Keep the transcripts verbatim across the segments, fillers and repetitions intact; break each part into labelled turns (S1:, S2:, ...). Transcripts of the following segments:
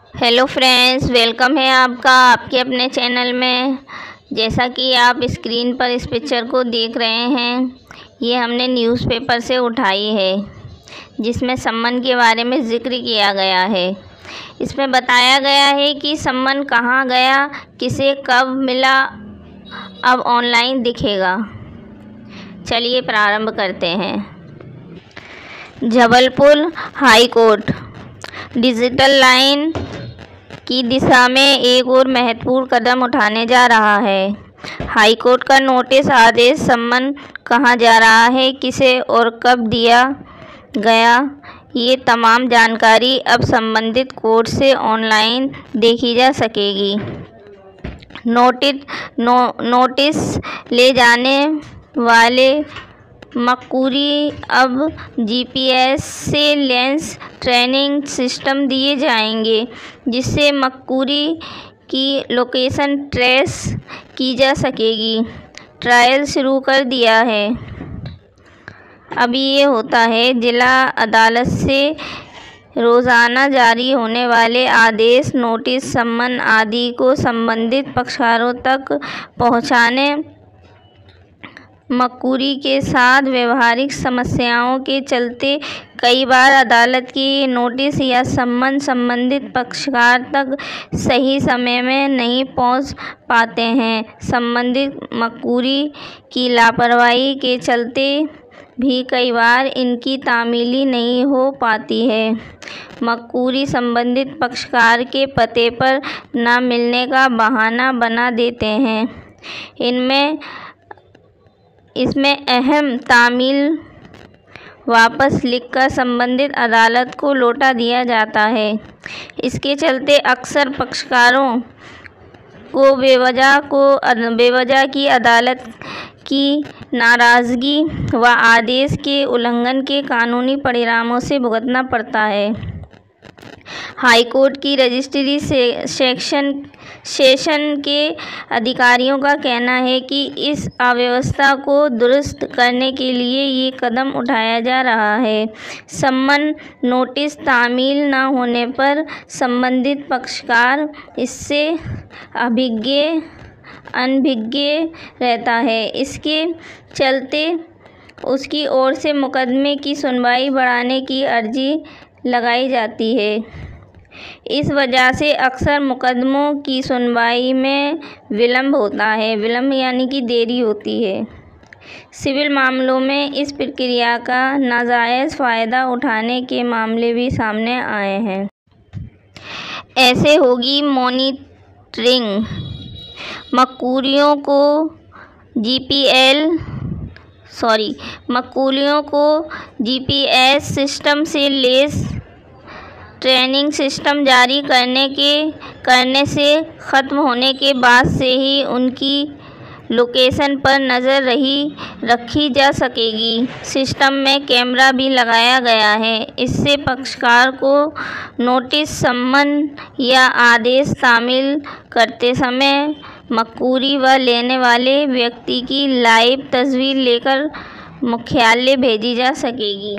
S1: Hello friends, welcome है आपका आपके अपने चैनल में। जैसा कि आप स्क्रीन पर इस पिक्चर को देख रहे हैं, ये हमने न्यूज़पेपर से उठाई है, जिसमें सम्मन के बारे में ज़िक्र किया गया है। इसमें बताया गया है कि सम्मन कहाँ गया, किसे कब मिला, अब ऑनलाइन दिखेगा। चलिए प्रारंभ करते हैं। Jabalpur high court digital line की दिशा में एक और महत्वपूर्ण कदम उठाने जा रहा है। हाई कोर्ट का नोटिस आदेश सम्मन कहाँ जा रहा है, किसे और कब दिया गया, ये तमाम जानकारी अब संबंधित कोर्ट से ऑनलाइन देखी जा सकेगी। नोटिस नो, नोटिस ले जाने वाले मक्कुरी अब जीपीएस से लेंस ट्रैकिंग सिस्टम दिए जाएंगे, जिससे मक्कुरी की लोकेशन ट्रेस की जा सकेगी। ट्रायल शुरू कर दिया है। अभी ये होता है, जिला अदालत से रोज़ाना जारी होने वाले आदेश, नोटिस, सम्मन आदि को संबंधित पक्षकारों तक पहुंचाने, मक्कुरी के साथ व्यवहारिक समस्याओं के चलते कई बार अदालत की नोटिस या सम्मन संबंधित पक्षकार तक सही समय में नहीं पहुंच पाते हैं। संबंधित मक्कुरी की लापरवाही के चलते भी कई बार इनकी तामीली नहीं हो पाती है। मक्कुरी संबंधित पक्षकार के पते पर न मिलने का बहाना बना देते हैं। इनमें इसमें अहम तामील वापस लिखकर संबंधित अदालत को लौटा दिया जाता है। इसके चलते अक्सर पक्षकारों को बेवजह को बेवजह की अदालत की नाराज़गी व आदेश के उल्लंघन के कानूनी परिणामों से भुगतना पड़ता है। हाई कोर्ट की रजिस्ट्री से सेक्शन सेशन के अधिकारियों का कहना है कि इस अव्यवस्था को दुरुस्त करने के लिए ये कदम उठाया जा रहा है। सम्मन नोटिस तामील न होने पर संबंधित पक्षकार इससे अभिज्ञ अनभिज्ञ रहता है। इसके चलते उसकी ओर से मुकदमे की सुनवाई बढ़ाने की अर्जी लगाई जाती है। इस वजह से अक्सर मुकदमों की सुनवाई में विलंब होता है। विलंब यानी कि देरी होती है। सिविल मामलों में इस प्रक्रिया का नाजायज़ फ़ायदा उठाने के मामले भी सामने आए हैं। ऐसे होगी मॉनिटरिंग। मक्कुरियों को जीपीएल सॉरी मक्कुरियों को जीपीएस सिस्टम से लेस ट्रैकिंग सिस्टम जारी करने के करने से ख़त्म होने के बाद से ही उनकी लोकेशन पर नज़र रही रखी जा सकेगी। सिस्टम में कैमरा भी लगाया गया है। इससे पक्षकार को नोटिस, सम्मन या आदेश तामील करते समय मक्कुरी व लेने वाले व्यक्ति की लाइव तस्वीर लेकर मुख्यालय भेजी जा सकेगी।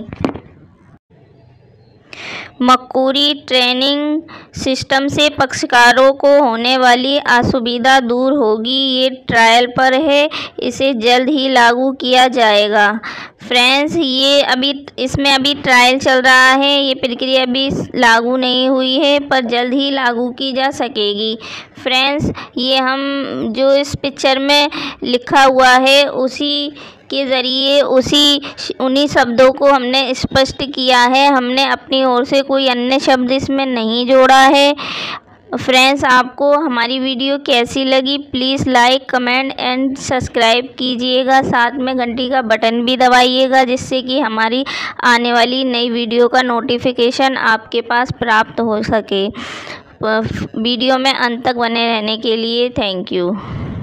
S1: मक्कुरी ट्रैकिंग सिस्टम से पक्षकारों को होने वाली असुविधा दूर होगी। ये ट्रायल पर है, इसे जल्द ही लागू किया जाएगा। फ्रेंड्स, ये अभी इसमें अभी ट्रायल चल रहा है, ये प्रक्रिया अभी लागू नहीं हुई है, पर जल्द ही लागू की जा सकेगी। फ्रेंड्स, ये हम जो इस पिक्चर में लिखा हुआ है उसी के ज़रिए उसी उन्हीं शब्दों को हमने स्पष्ट किया है। हमने अपनी ओर से कोई अन्य शब्द इसमें नहीं जोड़ा है। फ्रेंड्स, आपको हमारी वीडियो कैसी लगी, please like, comment and subscribe कीजिएगा। साथ में घंटी का बटन भी दबाइएगा, जिससे कि हमारी आने वाली नई वीडियो का नोटिफिकेशन आपके पास प्राप्त हो सके। वीडियो में अंत तक बने रहने के लिए थैंक यू।